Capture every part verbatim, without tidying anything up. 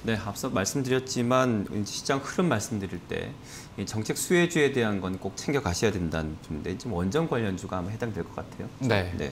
네, 앞서 말씀드렸지만 시장 흐름 말씀드릴 때 정책 수혜주에 대한 건 꼭 챙겨 가셔야 된다는 부분인데 지금 원전 관련주가 아마 해당될 것 같아요. 네. 네.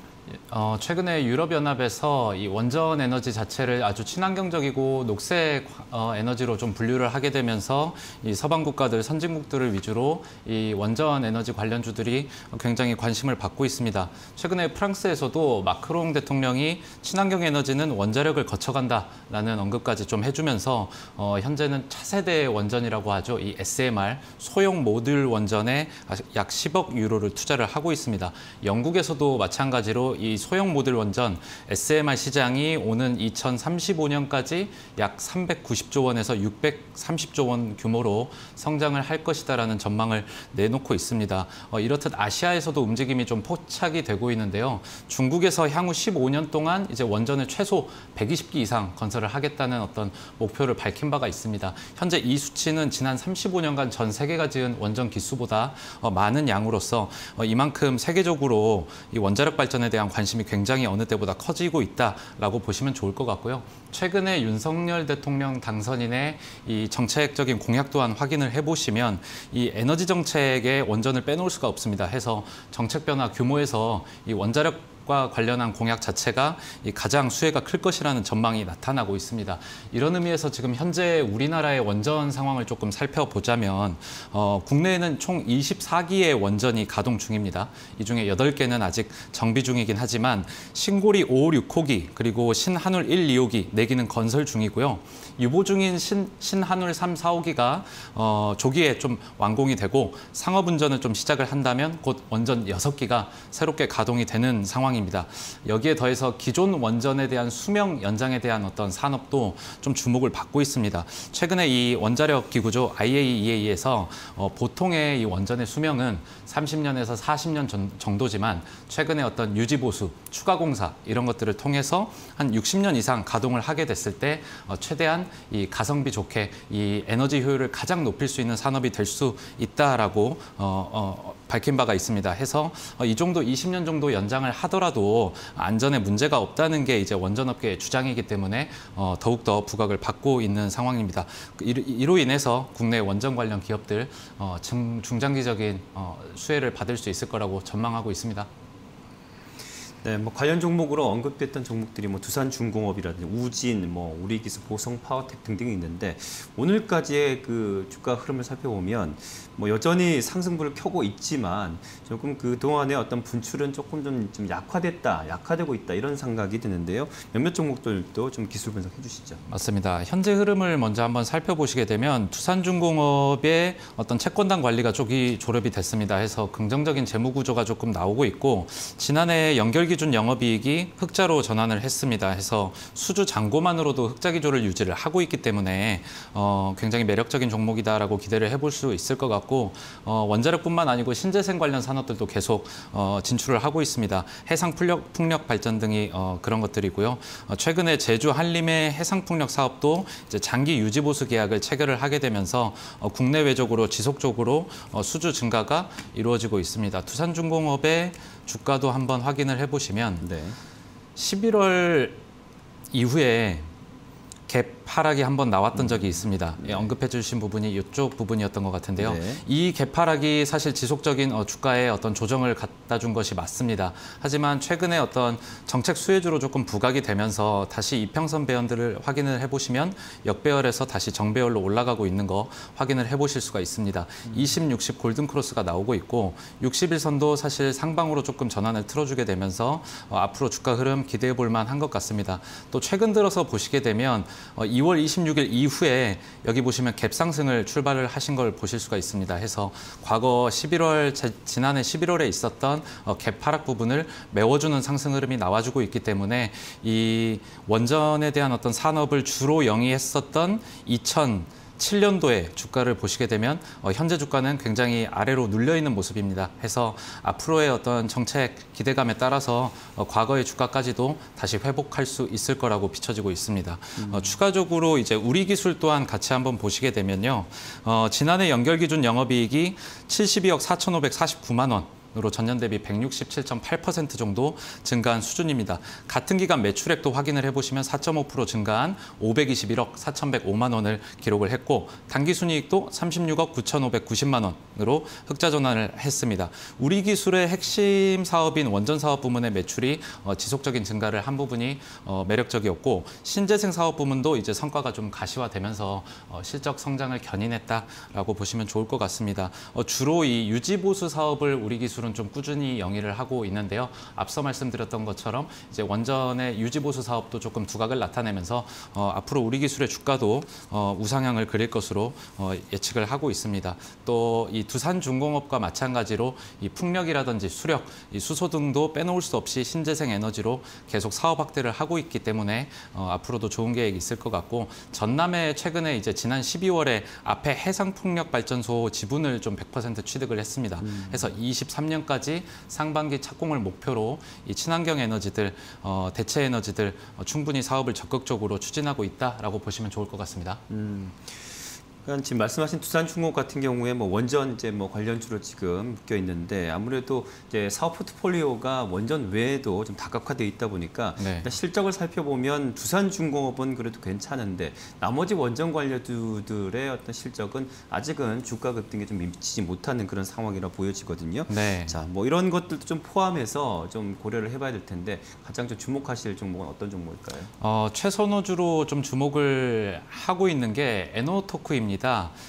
어, 최근에 유럽연합에서 이 원전 에너지 자체를 아주 친환경적이고 녹색 어, 에너지로 좀 분류를 하게 되면서 이 서방 국가들, 선진국들을 위주로 이 원전 에너지 관련주들이 굉장히 관심을 받고 있습니다. 최근에 프랑스에서도 마크롱 대통령이 친환경 에너지는 원자력을 거쳐간다라는 언급까지 좀 해주면서 어, 현재는 차세대 원전이라고 하죠. 이 에스엠알, 소형 모듈 원전에 약 십억 유로를 투자를 하고 있습니다. 영국에서도 마찬가지로 이 소형 모듈 원전 에스엠알 시장이 오는 이천삼십오 년까지 약 삼백구십조 원에서 육백삼십조 원 규모로 성장을 할 것이다라는 전망을 내놓고 있습니다. 어, 이렇듯 아시아에서도 움직임이 좀 포착이 되고 있는데요. 중국에서 향후 십오 년 동안 이제 원전을 최소 백이십 기 이상 건설을 하겠다는 어떤 목표를 밝힌 바가 있습니다. 현재 이 수치는 지난 삼십오 년간 전 세계가 지은 원전 기수보다 어, 많은 양으로서 어, 이만큼 세계적으로 이 원자력 발전에 대한 관심이 굉장히 어느 때보다 커지고 있다라고 보시면 좋을 것 같고요. 최근에 윤석열 대통령 당선인의 이 정책적인 공약 또한 확인을 해보시면 이 에너지 정책에 원전을 빼놓을 수가 없습니다. 해서 정책 변화 규모에서 이 원자력 과 관련한 공약 자체가 가장 수혜가 클 것이라는 전망이 나타나고 있습니다. 이런 의미에서 지금 현재 우리나라의 원전 상황을 조금 살펴보자면 어, 국내에는 총 이십사 기의 원전이 가동 중입니다. 이 중에 여덟 개는 아직 정비 중이긴 하지만 신고리 오, 육 호기 그리고 신한울 일, 이 호기 네 기는 건설 중이고요. 유보 중인 신, 신한울 삼, 사 호기가 어, 조기에 좀 완공이 되고 상업운전을 좀 시작을 한다면 곧 원전 여섯 기가 새롭게 가동이 되는 상황입니다. 여기에 더해서 기존 원전에 대한 수명 연장에 대한 어떤 산업도 좀 주목을 받고 있습니다. 최근에 이 원자력 기구죠 아이에이이에이에서 어, 보통의 이 원전의 수명은 삼십 년에서 사십 년 전, 정도지만 최근에 어떤 유지 보수, 추가 공사 이런 것들을 통해서 한 육십 년 이상 가동을 하게 됐을 때 어, 최대한 이 가성비 좋게 이 에너지 효율을 가장 높일 수 있는 산업이 될 수 있다라고 어, 어, 밝힌 바가 있습니다. 해서 어, 이 정도 이십 년 정도 연장을 하더라도 안전에 문제가 없다는 게 이제 원전업계의 주장이기 때문에 어, 더욱더 부각을 받고 있는 상황입니다. 이로 인해서 국내 원전 관련 기업들 어, 중, 중장기적인 어, 수혜를 받을 수 있을 거라고 전망하고 있습니다. 네, 뭐 관련 종목으로 언급됐던 종목들이 뭐 두산중공업이라든지 우진, 뭐 우리기술, 보성파워텍 등등이 있는데 오늘까지의 그 주가 흐름을 살펴보면 뭐 여전히 상승부를 켜고 있지만 조금 그 동안의 어떤 분출은 조금 좀, 좀 약화됐다, 약화되고 있다 이런 생각이 드는데요. 몇몇 종목들도 좀 기술 분석해 주시죠. 맞습니다. 현재 흐름을 먼저 한번 살펴보시게 되면 두산중공업의 어떤 채권단 관리가 조기 졸업이 됐습니다. 해서 긍정적인 재무 구조가 조금 나오고 있고 지난해 연결 기준 영업이익이 흑자로 전환을 했습니다. 해서 수주 잔고만으로도 흑자 기조를 유지를 하고 있기 때문에 어, 굉장히 매력적인 종목이다라고 기대를 해볼 수 있을 것 같고 어, 원자력뿐만 아니고 신재생 관련 산업들도 계속 어, 진출을 하고 있습니다. 해상 풍력, 풍력 발전 등이 어, 그런 것들이고요. 어, 최근에 제주 한림의 해상 풍력 사업도 이제 장기 유지 보수 계약을 체결을 하게 되면서 어, 국내외적으로 지속적으로 어, 수주 증가가 이루어지고 있습니다. 두산중공업의 주가도 한번 확인을 해보시면 네. 십일월 이후에 갭 하락이 한번 나왔던 적이 있습니다. 네. 언급해 주신 부분이 이쪽 부분이었던 것 같은데요. 네. 이 갭 하락이 사실 지속적인 주가에 어떤 조정을 갖다 준 것이 맞습니다. 하지만 최근에 어떤 정책 수혜주로 조금 부각이 되면서 다시 이평선 배열들을 확인을 해보시면 역배열에서 다시 정배열로 올라가고 있는 거 확인을 해보실 수가 있습니다. 음. 이십, 육십 골든 크로스가 나오고 있고 육십 일선도 사실 상방으로 조금 전환을 틀어주게 되면서 어, 앞으로 주가 흐름 기대해 볼 만한 것 같습니다. 또 최근 들어서 보시게 되면 어, 이월 이십육일 이후에 여기 보시면 갭 상승을 출발을 하신 걸 보실 수가 있습니다. 해서 과거 십일월, 지난해 십일월에 있었던 갭 하락 부분을 메워주는 상승 흐름이 나와주고 있기 때문에 이 원전에 대한 어떤 산업을 주로 영위했었던 이천칠 년도에 주가를 보시게 되면 현재 주가는 굉장히 아래로 눌려있는 모습입니다. 해서 앞으로의 어떤 정책 기대감에 따라서 과거의 주가까지도 다시 회복할 수 있을 거라고 비춰지고 있습니다. 음. 어, 추가적으로 이제 우리기술 또한 같이 한번 보시게 되면요. 어, 지난해 연결기준 영업이익이 칠십이억 사천오백사십구만 원. 원으로 전년 대비 백육십칠 점 팔 퍼센트 정도 증가한 수준입니다. 같은 기간 매출액도 확인을 해보시면 사 점 오 퍼센트 증가한 오백이십일억 사천백오만 원을 기록을 했고 당기순이익도 삼십육억 구천오백구십만 원으로 흑자 전환을 했습니다. 우리 기술의 핵심 사업인 원전 사업 부문의 매출이 어, 지속적인 증가를 한 부분이 어, 매력적이었고 신재생 사업 부문도 이제 성과가 좀 가시화되면서 어, 실적 성장을 견인했다라고 보시면 좋을 것 같습니다. 어, 주로 이 유지보수 사업을 우리 기술은 좀 꾸준히 영위를 하고 있는데요. 앞서 말씀드렸던 것처럼 이제 원전의 유지보수 사업도 조금 두각을 나타내면서 어, 앞으로 우리 기술의 주가도 어, 우상향을 그릴 것으로 어, 예측을 하고 있습니다. 또 이 두산중공업과 마찬가지로 이 풍력이라든지 수력, 이 수소 등도 빼놓을 수 없이 신재생 에너지로 계속 사업 확대를 하고 있기 때문에 어, 앞으로도 좋은 계획이 있을 것 같고 전남에 최근에 이제 지난 십이월에 앞에 해상풍력발전소 지분을 좀 백 퍼센트 취득을 했습니다. 음. 해서 이십삼 년까지 상반기 착공을 목표로 이 친환경 에너지들, 어, 대체 에너지들 어, 충분히 사업을 적극적으로 추진하고 있다라고 보시면 좋을 것 같습니다. 음. 그러니까 지금 말씀하신 두산중공업 같은 경우에 뭐 원전 이제 뭐 관련주로 지금 묶여 있는데 아무래도 이제 사업 포트폴리오가 원전 외에도 좀 다각화되어 있다 보니까 네. 일단 실적을 살펴보면 두산중공업은 그래도 괜찮은데 나머지 원전 관련주들의 어떤 실적은 아직은 주가 급등에 좀 미치지 못하는 그런 상황이라 보여지거든요. 네. 자, 뭐 이런 것들도 좀 포함해서 좀 고려를 해봐야 될 텐데 가장 좀 주목하실 종목은 어떤 종목일까요? 어, 최선호주로 좀 주목을 하고 있는 게 에너토크입니다.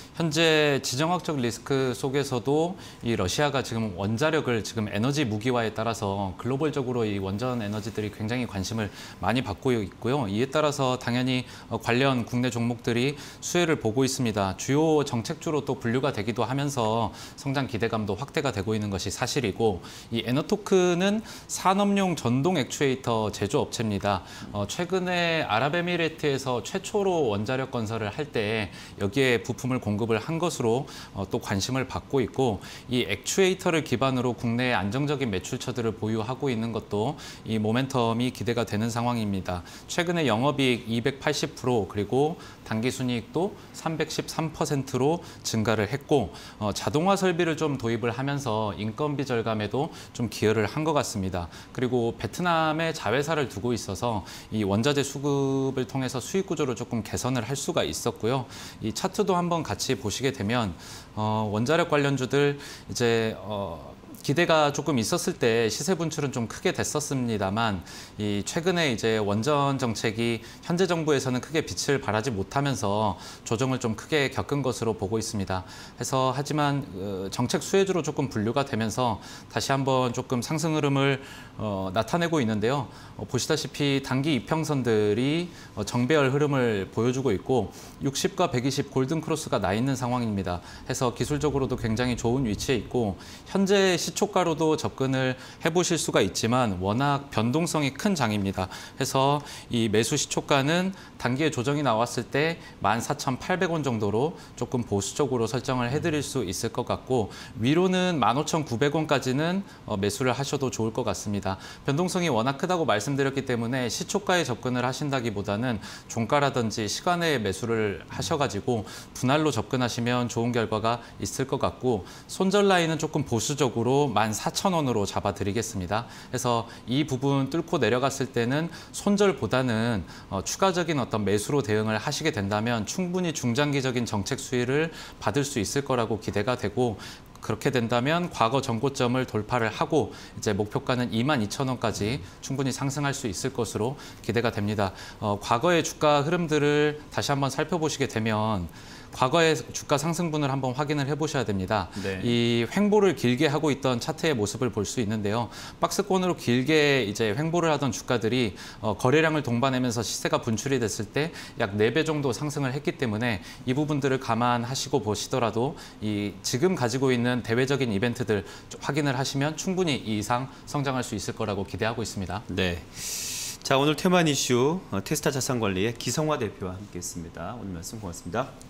현재 지정학적 리스크 속에서도 이 러시아가 지금 원자력을 지금 에너지 무기화에 따라서 글로벌적으로 이 원전 에너지들이 굉장히 관심을 많이 받고 있고요. 이에 따라서 당연히 관련 국내 종목들이 수혜를 보고 있습니다. 주요 정책주로 또 분류가 되기도 하면서 성장 기대감도 확대가 되고 있는 것이 사실이고 이 에너토크는 산업용 전동 액추에이터 제조업체입니다. 어, 최근에 아랍에미레이트에서 최초로 원자력 건설을 할 때 여기에 부품을 공급을 한 것으로 어, 또 관심을 받고 있고 이 액추에이터를 기반으로 국내에 안정적인 매출처들을 보유하고 있는 것도 이 모멘텀이 기대가 되는 상황입니다. 최근에 영업이익 이백팔십 퍼센트 그리고 당기순이익도 삼백십삼 퍼센트로 증가를 했고 어, 자동화 설비를 좀 도입을 하면서 인건비 절감에도 좀 기여를 한 것 같습니다. 그리고 베트남에 자회사를 두고 있어서 이 원자재 수급을 통해서 수익 구조를 조금 개선을 할 수가 있었고요. 이 차트도 한번 같이 보시게 되면 어, 원자력 관련주들 이제 어, 기대가 조금 있었을 때 시세 분출은 좀 크게 됐었습니다만 이 최근에 이제 원전 정책이 현재 정부에서는 크게 빛을 발하지 못하면서 조정을 좀 크게 겪은 것으로 보고 있습니다. 해서 하지만 정책 수혜주로 조금 분류가 되면서 다시 한번 조금 상승 흐름을 어, 나타내고 있는데요. 어, 보시다시피 단기 이평선들이 어, 정배열 흐름을 보여주고 있고 육십과 백이십 골든 크로스가 나 있는 상황입니다. 해서 기술적으로도 굉장히 좋은 위치에 있고 현재 시초가로도 접근을 해보실 수가 있지만 워낙 변동성이 큰 장입니다. 해서 이 매수 시초가는 단기에 조정이 나왔을 때 만 사천팔백 원 정도로 조금 보수적으로 설정을 해드릴 수 있을 것 같고 위로는 만 오천구백 원까지는 매수를 하셔도 좋을 것 같습니다. 변동성이 워낙 크다고 말씀드렸기 때문에 시초가에 접근을 하신다기보다는 종가라든지 시간에 매수를 하셔가지고 분할로 접근하시면 좋은 결과가 있을 것 같고 손절 라인은 조금 보수적으로 만 사천 원으로 잡아드리겠습니다. 그래서 이 부분 뚫고 내려갔을 때는 손절보다는 어, 추가적인 어떤 매수로 대응을 하시게 된다면 충분히 중장기적인 정책 수혜를 받을 수 있을 거라고 기대가 되고 그렇게 된다면 과거 전고점을 돌파를 하고 이제 목표가는 이만 이천 원까지 충분히 상승할 수 있을 것으로 기대가 됩니다. 어, 과거의 주가 흐름들을 다시 한번 살펴보시게 되면 과거의 주가 상승분을 한번 확인을 해보셔야 됩니다. 네. 이 횡보를 길게 하고 있던 차트의 모습을 볼 수 있는데요. 박스권으로 길게 이제 횡보를 하던 주가들이 어, 거래량을 동반하면서 시세가 분출이 됐을 때 약 네 배 정도 상승을 했기 때문에 이 부분들을 감안하시고 보시더라도 이 지금 가지고 있는 대외적인 이벤트들 확인을 하시면 충분히 이 이상 성장할 수 있을 거라고 기대하고 있습니다. 네. 자, 오늘 테마 이슈 테스타 자산관리의 기성화 대표와 함께했습니다. 오늘 말씀 고맙습니다.